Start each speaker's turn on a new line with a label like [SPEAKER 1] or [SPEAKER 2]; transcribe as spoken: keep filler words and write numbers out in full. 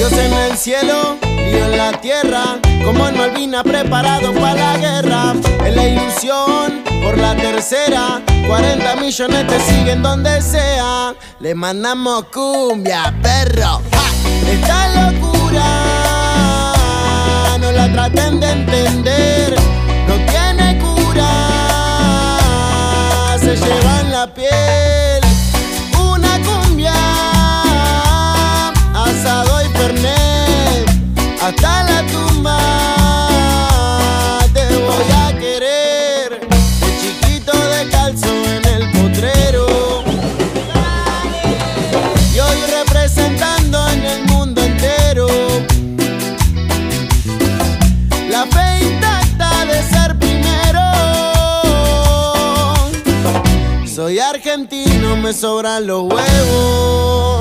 [SPEAKER 1] Dios en el cielo, Dios en la tierra, como en Malvinas preparado para la guerra. En la ilusión, por la tercera, cuarenta millones te siguen donde sea. Le mandamos cumbia, perro. ¡Ja! Esta locura, no la traten de entender, no tiene cura, se llevan la piel. Una cumbia, asado y fernet, hasta la tumba te voy a querer. De chiquito descalzo en el potrero, y hoy representando en el mundo entero la fe intacta de ser primero. Soy argentino, me sobran los huevos.